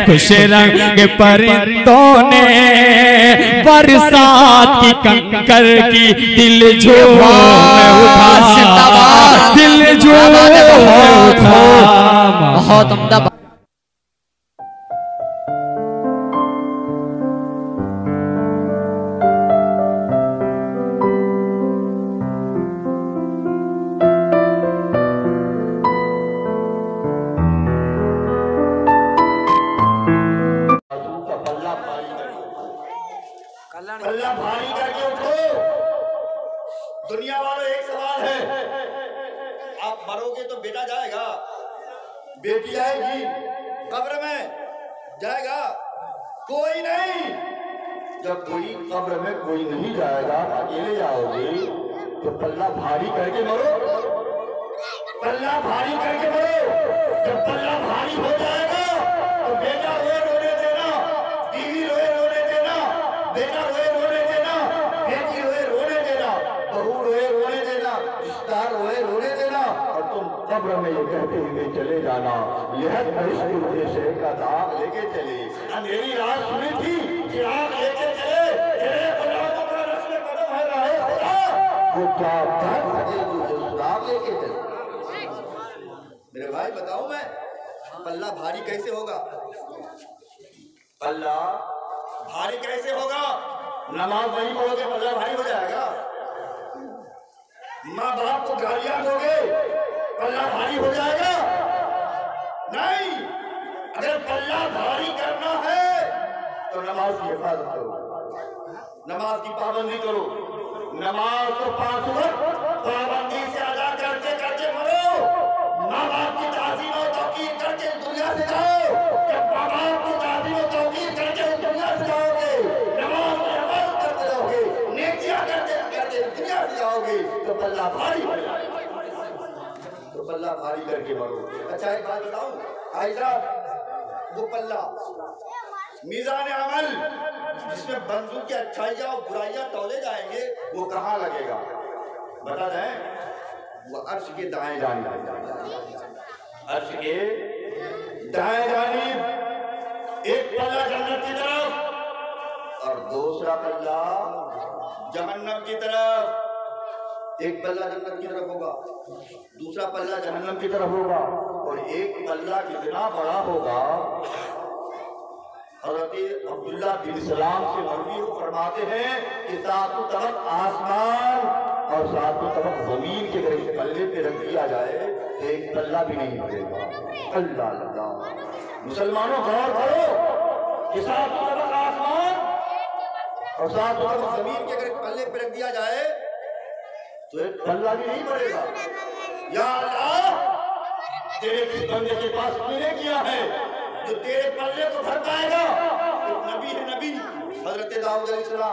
خوش رنگ پرندوں نے برسات کی کنکر کی دل جھوم اٹھا دل جھوم اٹھا بہت عمدہ اللہ بھاری کر کے اٹھو. دنیا والوں ایک سوال ہے, آپ مرو گے تو بیٹا جائے گا, بیٹی آئے گی, قبر میں جائے گا, کوئی نہیں. جب کوئی قبر میں کوئی نہیں جائے گا, اکیلے جاؤ گے تو پلہ بھاری کر کے مرو, پلہ بھاری کر کے مرو. جب پلہ بھاری ہو جائے گا تو بیٹا روئے رونے دینا, بیوی روئے رونے دینا, بیٹا روئے رونے دینا, بیٹی روئے رونے دینا, بہو روئے رونے دینا, رشتہ دار روئے رونے دینا, اور تم قبر میں یہ کہتے ہوئے چلے جانا, یہ شہر کا داغ لے کے چلے. اندھیری رات سنی تھی, چراغ لے کے چلے, تیرے غلاموں کا رسل قدم ہے راہ خدا, وہ کیا کر سکے جو سراغ لے کے چلے. میرے بھائی بتاؤں میں, پلہ بھاری کیسے ہوگا؟ پلہ بھاری کیسے ہوگا؟ نماز نہیں پڑھو گے پلہ بھاری ہو جائے گا؟ ماں باپ کو گالیاں دو گے پلہ بھاری ہو جائے گا؟ نہیں. اگر پلہ بھاری کرنا ہے تو نماز کی حفاظت کرو, نماز کی پابندی کرو. نماز تو 5 وقت پابندی سے ادا کرتے کرتے مرو. ماں باپ کی تعظیم و توقیر کر کے دنیا سے جاؤ. جب ماں باپ کی تعظیم و توقیر کر کے دنیا سے جاؤ گے, نماز میں عمل کرتے رہو گے, نیکیاں کرتے کرتے دنیا سے جاؤ گے تو پلہ بھاری ہو جائے گا. تو پلہ بھاری کر کے مرو. اچھا ایک بات بتاؤں عائشہ, وہ پلہ میزان عمل جس میں بندوں کی اچھائیاں اور برائیاں تولے جائیں گے وہ کہاں لگے گا بتا دیں؟ وہ عرش کے دائیں جانب, عرش کے دائیں جانب. ایک پلہ جنت کی طرف اور دوسرا پلہ جہنم کی طرف. ایک پلہ جنت کی طرف ہوگا, دوسرا پلہ جہنم کی طرف ہوگا. اور ایک پلہ کتنا بڑا ہوگا, حضرت عبداللہ بن سلام سے مروی فرماتے ہیں کہ 7 طرف آسمان اور 7 طرف زمین کے اگر اس پلے پہ رکھ دیا جائے ایک پلہ بھی نہیں بڑھے گا. اللہ اللہ, مسلمانوں غور کرو کہ 7 طرف آسمان اور 7 طرف زمین کے اگر پلے پہ رکھ دیا جائے تو ایک پلہ بھی نہیں بڑھے گا. یا اللہ, تیرے کس بندے کے پاس نے کیا ہے جو تیرے پلے کو بھر پائے گا؟ ایک نبی ہے, نبی حضرت داؤد علیہ السلام,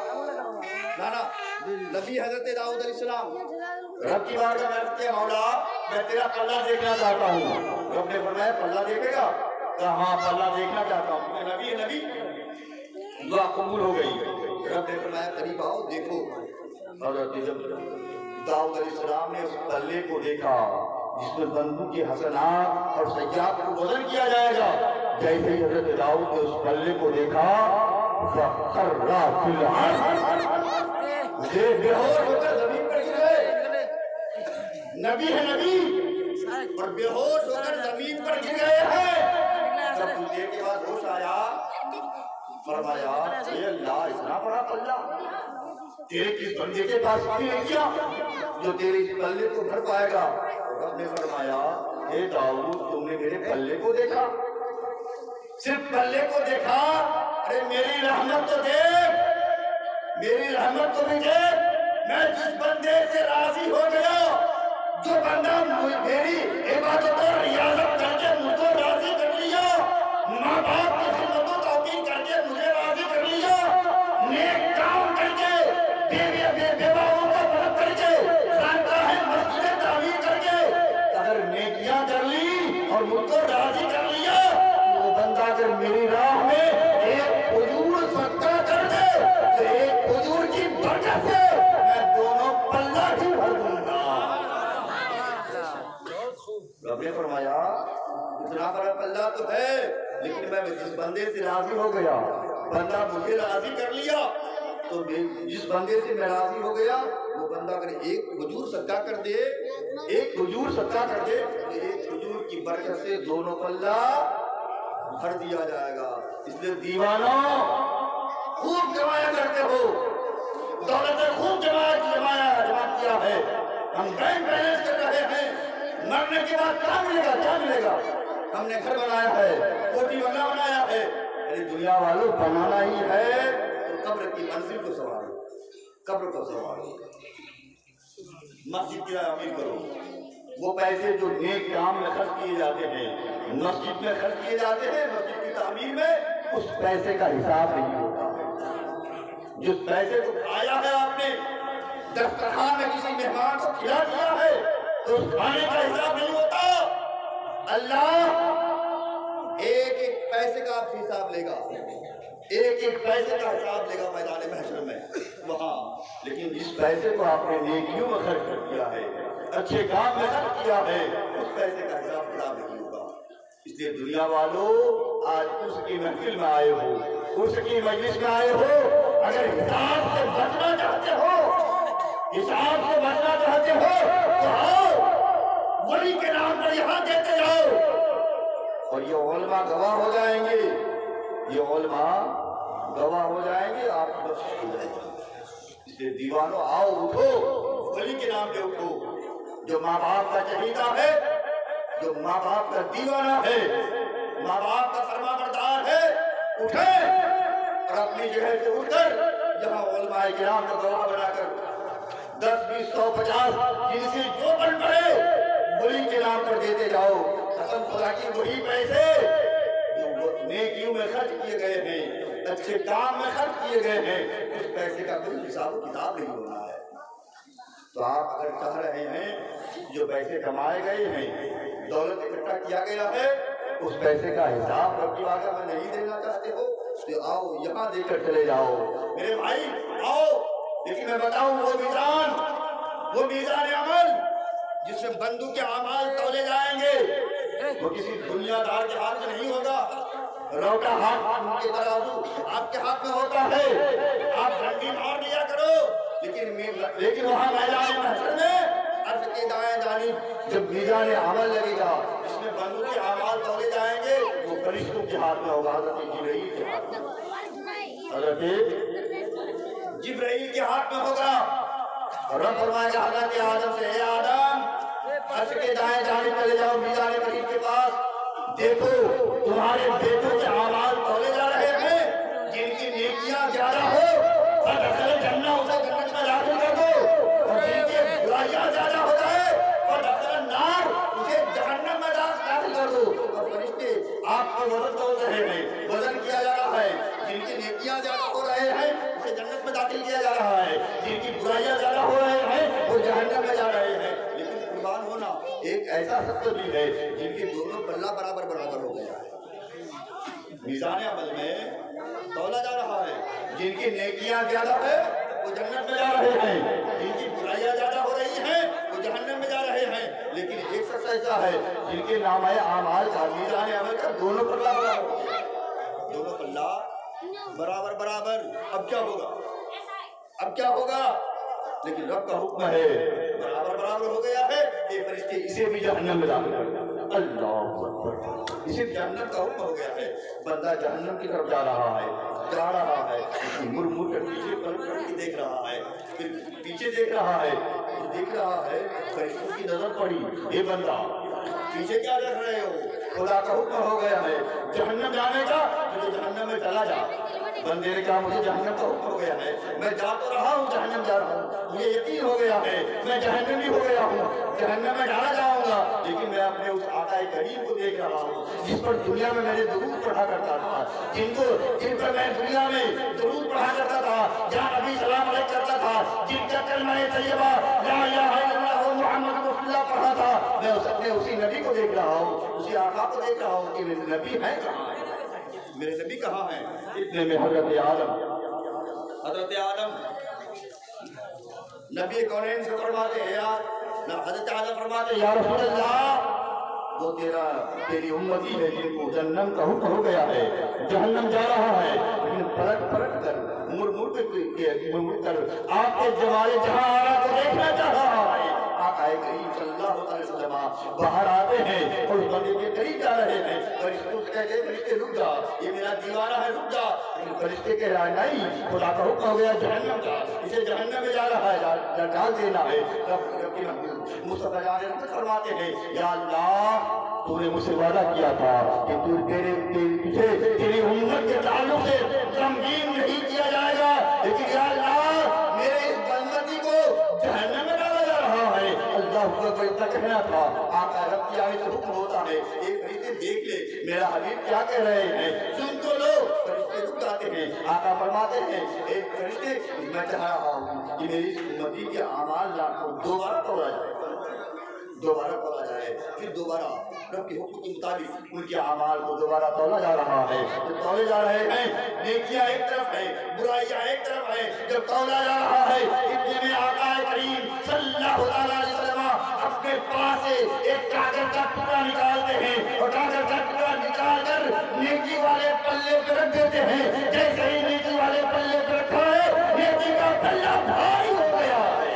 نبی حضرت داؤد علیہ السلام رب کی بارگاہ میں عرض کیا, مولا میں تیرا پلہ دیکھنا چاہتا ہوں. رب نے فرمایا پلہ دیکھے گا؟ کہا ہاں پلہ دیکھنا چاہتا ہوں. نبی ہے, نبی دعا قبول ہو گئی. رب نے فرمایا قریب آؤ دیکھو. حضرت جب داؤد علیہ السلام نے اس پلے کو دیکھا جس میں بندوں کے حسنات اور سیئات کو وزن کیا جائے گا, جیسے ہی حضرت داؤد نے اس پلے کو دیکھا فخر فی الارض, مجھے بے ہوش ہو کر زمین پر گرے. نبی ہے, نبی اور بے ہوش ہو کر زمین پر گر گئے ہیں. جب مجھے کے بعد ہوش آیا فرمایا اے اللہ, اتنا بڑا پلہ تیرے کس بندے کے پاس بھی نہیں کیا جو تیرے اس پلے کو بھر پائے گا؟ رب نے فرمایا اے داؤد, تم نے میرے پلے کو دیکھا, صرف پلے کو دیکھا, ارے میری رحمت تو دیکھ, میری رحمت کو بھی دیکھ. میں جس بندے سے راضی ہو گیا, جو بندہ میری عبادت اور ریاضت کر کے مجھ کو راضی کر لیا, ماں باپ کی خدمت و توقیر کر کے مجھے راضی کر لیا, نیک کام کر کے بیواؤں کو مدد کر کے خانقاہ مسجد تعمیر کر کے اگر نیکیاں کر لی اور مجھ کو راضی کر لیا, وہ بندہ اگر میری راہ میں ایک کھجور صدقہ کر دے تو ایک کھجور کی برکت سے میں دونوں پلہ بھی بھر دوں گا. رب نے فرمایا اتنا بڑا پلہ تو ہے لیکن میں جس بندے سے راضی ہو گیا، بندہ مجھے راضی کر لیا، تو جس بندے سے میں راضی ہو گیا وہ بندہ اگر ایک کھجور صدقہ کر دے، ایک کھجور صدقہ کر دے تو ایک کھجور کی برکت سے دونوں پلہ بھر دیا جائے گا۔ اس لیے دیوانوں خوب کمایا کرتے ہو، دولت خوب جمع کیا ہے، ہم بینک بیلنس کر رہے ہیں، مرنے کے بعد کیا ملے گا؟ کیا ملے گا؟ ہم نے گھر بنایا ہے، کوٹھی بنگلہ بنایا ہے، ارے دنیا والوں بنانا ہی ہے تو قبر کی منزل کو سنوارو، قبر کو سنوارو، مسجد کی تعمیر کرو۔ وہ پیسے جو نیک کام میں خرچ کیے جاتے ہیں، مسجد میں خرچ کیے جاتے ہیں، مسجد کی تعمیر میں، اس پیسے کا حساب نہیں ہوتا۔ جس پیسے کو کھایا ہے آپ نے، دسترخوان میں کسی مہمان کو کھلا دیا ہے تو اس کھانے کا حساب نہیں ہوتا۔ اللہ ایک ایک پیسے کا آپ سے حساب لے گا، ایک ایک پیسے کا حساب لے گا میدان محشر میں وہاں۔ لیکن جس پیسے کو آپ نے نیکیوں میں خرچ کیا ہے، اچھے کام میں خرچ کیا ہے، اس پیسے کا حساب کتاب نہیں ہوگا۔ اس لیے دنیا والوں آج اس کی محفل میں آئے ہو، اس کی مجلس میں آئے ہو، اگر حساب سے بچنا چاہتے ہو، حساب سے بچنا چاہتے ہو تو آؤ، ولی کے نام پر یہاں دیتے جاؤ، اور یہ علماء گواہ ہو جائیں گے، یہ علماء گواہ ہو جائیں گے، آپ بخشش ہو جائیں گے۔ اس لیے دیوانوں آؤ، اٹھو، ولی کے نام پہ اٹھو۔ جو ماں باپ کا چہیتا ہے، جو ماں باپ کا دیوانہ ہے، ماں باپ کا فرما بردار ہے، اٹھے اور اپنی جگہ سے اٹھ کر یہاں علماء کرام کو گواہ بنا کر 10 20 100 50 جن سے جو بن پڑے ولی کے نام پر دیتے جاؤ۔ قسم خدا کی وہی پیسے جو نیکیوں میں خرچ کیے گئے ہیں، اچھے کام میں خرچ کیے گئے ہیں، اس پیسے کا کوئی حساب و کتاب نہیں ہونا ہے۔ تو آپ اگر چاہ رہے ہیں جو پیسے کمائے گئے ہیں، دولت اکٹھا کیا گیا ہے، اس پیسے کا حساب رب کی بارگاہ میں نہیں دینا چاہتے ہو تو آؤ یہاں دے کر چلے جاؤ میرے بھائی، آؤ۔ لیکن میں بتاؤں وہ میزان عمل جس میں بندوں کے اعمال تولے جائیں گے، وہ کسی دنیا دار کے ہاتھ میں نہیں ہوگا۔ روٹا ہاتھ کے ترازو آپ کے ہاتھ میں ہوتا ہے، آپ ڈنڈی مار لیا کرو، لیکن وہاں میدان محشر میں عرض کے دائیں جانب جب میزان عمل لگے گا، جس میں بندوں کے اعمال تولے جائیں گے، وہ فرشتوں کے ہاتھ میں ہوگا، حضرت جبرائیل کے ہاتھ میں، حضرت جبرائیل کے ہاتھ میں ہوگا۔ رب فرمائے گا حضرت آدم سے، اے آدم عرش کے دائیں جانب چلے جاؤ میزان کریم کے پاس، دیکھو تمہارے بیٹوں کے اعمال تولے جا رہے ہیں، جن کی نیکیاں زیادہ ہو فدخل جنہ، اسے جنت میں داخل کر دو، اور جن کی برائیاں زیادہ ہو جائے فدخل النار، اسے جہنم میں داخل کر دو۔ اور فرشتے آپ کو وزن تول رہے ہیں، وزن کیا جا رہا ہے، جن کی نیکیاں زیادہ ہو رہے ہیں اسے جنت میں داخل کیا جا رہا ہے، جن کی برائیاں زیادہ ہو رہے ہیں وہ جہنم میں جا رہے ہیں۔ لیکن قربان ہونا ایک ایسا شخص بھی ہے جن کے دونوں پلہ برابر برابر ہو گیا ہے، میزان عمل میں تولا جا رہا ہے، جن کی نیکیاں زیادہ ہے وہ جنت میں جا رہے ہیں، جن کی برائیاں زیادہ ہو رہی ہیں وہ جہنم میں جا رہے ہیں۔ لیکن ایک شخص ایسا ہے جن کے نامہ اعمال کا میزان عمل کا دونوں پلہ برابر ہو گیا، دونوں پلہ برابر برابر۔ اب کیا ہوگا؟ اب کیا ہوگا؟ لیکن رب کا حکم ہے، برابر برابر ہو گیا ہے، یہ فرشتے اسے بھی جہنم میں داخل کر دیں۔ اللہ اکبر، اسے جہنم کا حکم ہو گیا ہے، بندہ جہنم کی طرف جا رہا ہے، مر مر کر پیچھے پلٹ کر کے دیکھ رہا ہے، پھر پیچھے دیکھ رہا ہے، دیکھ رہا ہے، فرشتوں کی نظر پڑی، یہ بندہ پیچھے کیا دیکھ رہے ہو؟ خدا کا حکم ہو گیا ہے جہنم جانے کا، تو جہنم میں چلا جا۔ بندے نے کہا مجھے جہنم کا حکم ہو گیا ہے، میں جا تو رہا ہوں، جہنم جا رہا ہوں، مجھے یقین ہو گیا ہے میں جہنمی ہو گیا ہوں، جہنم میں ڈالا جاؤں گا، لیکن میں اپنے اس آقا کریم کو دیکھ رہا ہوں جس پر دنیا میں میں نے درود پڑھا کرتا تھا، جن پر میں دنیا میں درود پڑھا کرتا تھا، جہاں نبی سلام علیہ کرتا تھا، جن کا کلمہ طیبہ لا الہ الا اللہ محمد رسول اللہ پڑھا تھا، میں اپنے اسی نبی کو دیکھ رہا ہوں، اسی آقا کو دیکھ رہا ہوں کہ میرے نبی ہیں کہاں ہیں، میرے نبی کہاں ہیں؟ اتنے میں حضرت آدم نبی کونین سے فرماتے ہیں، حضرت آدم فرماتے ہیں یا رسول اللہ وہ تیری امتی ہے جن کو جہنم کا حکم ہو گیا ہے، جہنم جا رہا ہے، لیکن پلٹ پلٹ کر مڑ مڑ کر آپ کے جمال جہاں آرا کو دیکھنا چاہ رہا ہے۔ آقا کریم صلی اللہ علیہ وسلم باہر آتے ہیں اور بندے کے قریب جا رہے ہیں، فرشتوں سے کہتے ہیں فرشتے رک جا، یہ میرا دیوانہ ہے رک جا، لیکن فرشتے کہہ رہا ہے نہیں، خدا کا حکم ہو گیا جہنم کا، اسے جہنم میں جا رہا ہے، ڈال دینا ہے۔ مصطفیٰ جان رحمت فرماتے ہیں یا اللہ تو نے مجھ سے وعدہ کیا تھا کہ تیری امت کے تعلق سے غمگین نہیں کیا جائے گا، لیکن یا اللہ میرے اس بندگی کو جہنم میں ڈالا جا رہا ہے۔ اللہ کو اتنا کہنا تھا، آقا رب کی آئے تو حکم ہوتا ہے ایک فرشتے دیکھ لے میرا حبیب کیا کہہ رہے ہیں، سن تو لو۔ فرشتے رک جاتے ہیں، آقا فرماتے ہیں ایک فرشتے میں چاہ رہا ہوں کہ میری امتی کے اعمال کو دوبارہ توڑا جائے، دوبارہ تولا جائے، پھر دوبارہ رب کے حکم کے مطابق ان کے اعمال کو دوبارہ تولا جا رہا ہے۔ جب تولے جا رہے ہیں نیکیاں ایک طرف ہے، برائیاں ایک طرف ہے، جب تولا جا رہا ہے اتنے میں آقا کریم صلی اللہ علیہ وسلم اپنے پاس سے ایک کاغذ کا ٹکڑا نکالتے ہیں اور کاغذ کا ٹکڑا نکال کر نیکی والے پلے پہ رکھ دیتے ہیں۔ جیسے ہی نیکی والے پلے پہ رکھا ہے نیکی کا پلہ بھاری ہو گیا ہے۔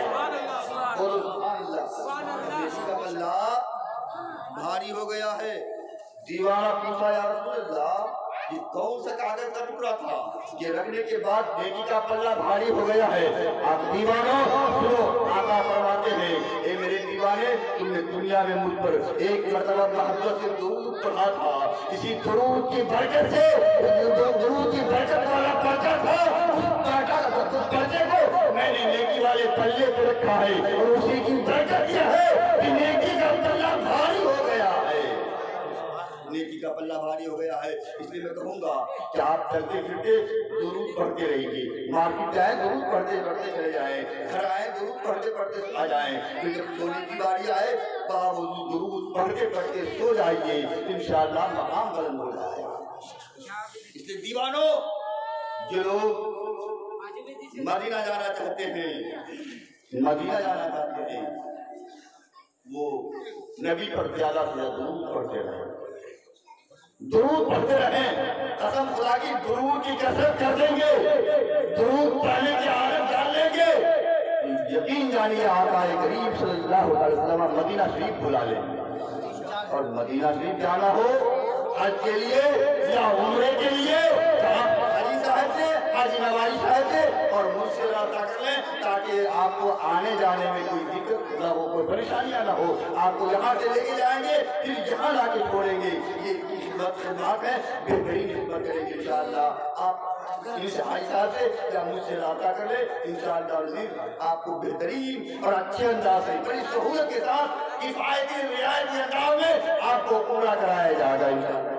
اللہ بھاری ہو گیا ہے۔ دیوانہ پوچھا یا رسول اللہ یہ کون سا کاغذ کا ٹکڑا تھا، یہ رکھنے کے بعد نیکی کا پلہ بھاری ہو گیا ہے۔ آپ دیوانوں سنو، آقا فرماتے ہیں اے میرے دیوانے تم نے دنیا میں مجھ پر ایک مرتبہ محبت سے درود پڑھا تھا، اسی درود کی برکت سے درود کی برکت والا پرچہ تھا، اس پرچے کو میں نے نیکی والے پلے پہ رکھا ہے اور اسی کی برکت یہ ہے کہ نیکی کا پلہ بھاری ہو گیا ہے، نیکی کا پلہ بھاری ہو گیا ہے۔ اس لیے میں کہوں گا کہ آپ چلتے پھرتے درود پڑھتے رہیں گے، مارکیٹ جائیں درود پڑھتے پڑھتے چلے جائیں، گھر آئیں درود پڑھتے پڑھتے آ جائیں، پھر جب سونے کی باری آئے باوضو درود پڑھتے پڑھتے سو جائیے، انشاءاللہ مقام بلند ہو جائے گا۔ اس لیے دیوانوں جو لوگ مدینہ جانا چاہتے ہیں، مدینہ جانا چاہتے ہیں وہ نبی پر زیادہ سے زیادہ درود پڑھتے رہیں، درود پڑھتے رہیں، قسم خدا کی درود کی کثرت کر دیں گے، درود پڑھنے کی عادت ڈال لیں گے، یقین جانیے آقا کریم صلی اللہ علیہ وسلم مدینہ شریف بلا لیں گے۔ اور مدینہ شریف جانا ہو حج کے لیے یا عمرے کے لیے تو آپ حاجی صاحب سے حاجی نواز صاحب سے اور مجھ سے رابطہ کر لیں تاکہ آپ کو آنے جانے میں کوئی دقت نہ ہو، کوئی پریشانیاں نہ ہو، آپ کو یہاں سے لے کے جائیں گے پھر یہاں لا کے چھوڑیں گے، یہ خدمات ہے، بہترین خدمت کریں گے انشاءاللہ۔ آپ ان سے حاجی صاحب سے یا مجھ سے رابطہ کر لیں، انشاءاللہ عزیز آپ کو بہترین اور اچھے انداز سے بڑی سہولت کے ساتھ کفایتی رعایتی انداز میں آپ کو پورا کرایا جائے گا انشاءاللہ۔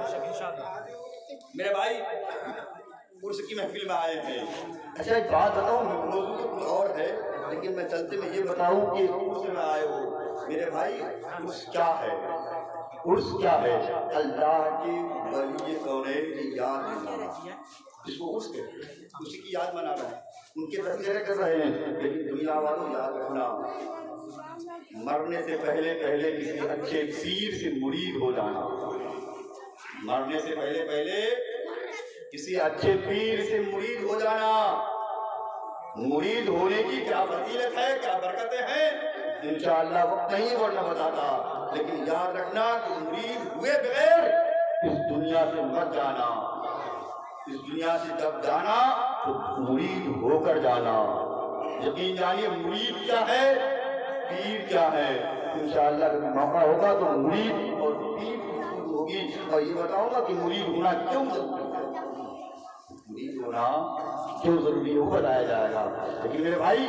میرے بھائی عرس کی محفل میں آئے ہیں، اچھا ایک بات بتاؤں، موضوع تو کچھ اور ہے لیکن میں چلتے میں یہ بتاؤں کہ عرس میں آئے ہو میرے بھائی، عرس کیا ہے؟ عرس کیا ہے؟ اللہ کی ولی کونین کی یاد منانا، اس کو عرس کہتے ہیں، اسی کی یاد منانا ہے، ان کے تذکرے کر رہے ہیں، لیکن دنیا والوں یاد رکھنا مرنے سے پہلے پہلے کسی اچھے پیر سے مرید ہو جانا، مرنے سے پہلے پہلے کسی اچھے پیر سے مرید ہو جانا، مرید ہونے کی کیا فضیلت ہے، کیا برکتیں ہیں، انشاءاللہ وقت نہیں ورنہ بتاتا، لیکن یاد رکھنا کہ مرید ہوئے بغیر اس دنیا سے مت جانا، اس دنیا سے جب جانا تو مرید ہو کر جانا، یقین جانیے مرید کیا ہے، پیر کیا ہے، انشاءاللہ کبھی موقع ہوگا تو مرید اور پیر ہوگی اور یہ بتاؤں گا کہ مرید ہونا کیوں ضروری ہے، مرید ہونا کیوں ضروری ہے وہ بتایا جائے گا۔ لیکن میرے بھائی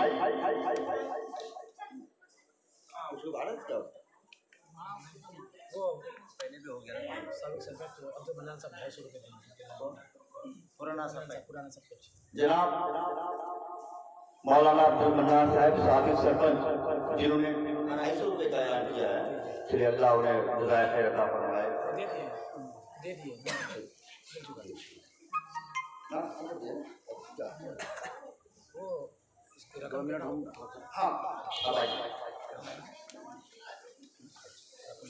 جناب مولانا عبد المنان صاحب سابق سرپنچ جنہوں نے 250 روپے کا اعلان کیا ہے، چلیے اللہ انہیں جزائے خیر عطا فرمائے۔ ہاں